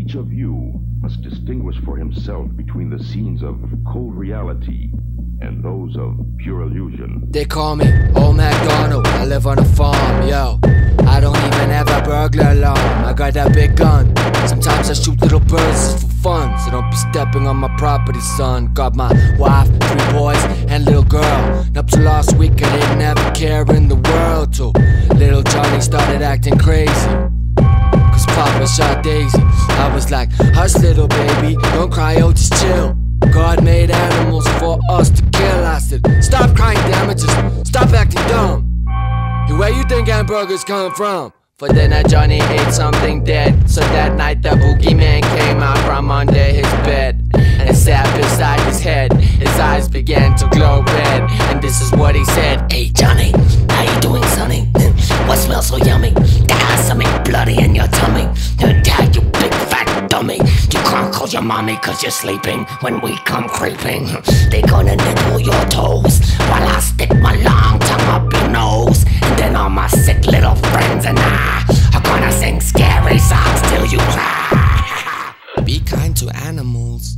Each of you must distinguish for himself between the scenes of cold reality and those of pure illusion. They call me Old MacDonald, I live on a farm, yo. I don't even have a burglar alarm, I got that big gun. Sometimes I shoot little birds just for fun, so don't be stepping on my property, son. Got my wife, 3 boys, and little girl. Up to last week I didn't have a care in the world, till little Johnny started acting crazy. Cause Papa shot Daisy. I was like, hush little baby, don't cry, oh just chill. God made animals for us to kill. I said, stop crying, damn it, just stop acting dumb. Where you think hamburgers come from? For dinner Johnny ate something dead. So that night the boogeyman came out from under his bed and sat beside his head. His eyes began to glow red, and this is what he said. Hey Johnny, how you doing sonny? What smells so yummy? There's something bloody in your tummy. Dad, you big fat dummy. You can't call your mommy cause you're sleeping. When we come creeping, they gonna nibble your toes while I stick my long tongue up your nose. And then all my sick little friends and I are gonna sing scary songs till you cry. Be kind to animals,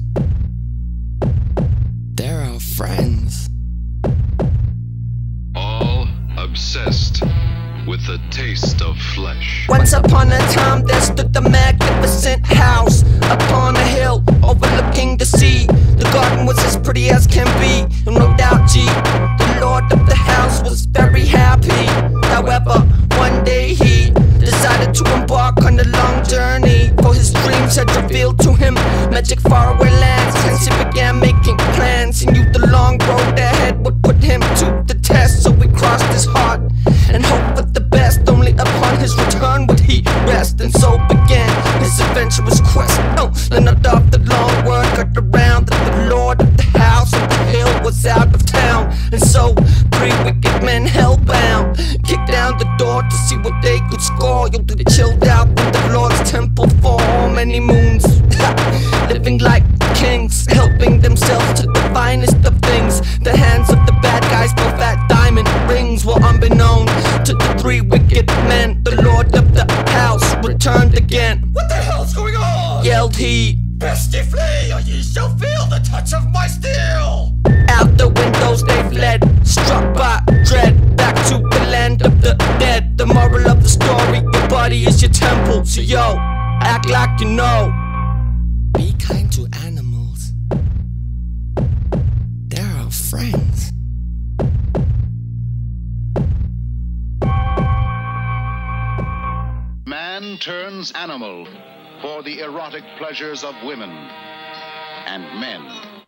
they're our friends. All obsessed with the taste of flesh. Once upon a time there stood the magnificent house upon a hill overlooking the sea. The garden was as pretty as can be, and no doubt G, the lord of the house, was very happy. However, one day he decided to embark on a long journey, for his dreams had revealed to him magic faraway lands. Hence he began making plans, and knew the long road ahead would put him to the test. So he crossed his heart and hoped for the best. Only upon his return would he rest, and so began his adventurous quest. And off the long word got around that the lord of the house on the hill was out of town. And so 3 wicked men hellbound kicked down the door to see what they could score. Yo, they chilled out in the Lord's temple for many moons, living like kings, helping themselves to the finest of things. The hands of the bad guys both at diamond rings. Well, unbeknown to the 3 wicked men, the lord of the house returned again. What the hell's going on? Yelled he, Bestie flee, or ye shall feel the touch of my steel. out the windows they fled, struck by dread, back to the land of the dead. The moral of the story, your body is your temple. So yo, act like you know. Be kind to animals, they're our friends. Man turns animal for the erotic pleasures of women and men.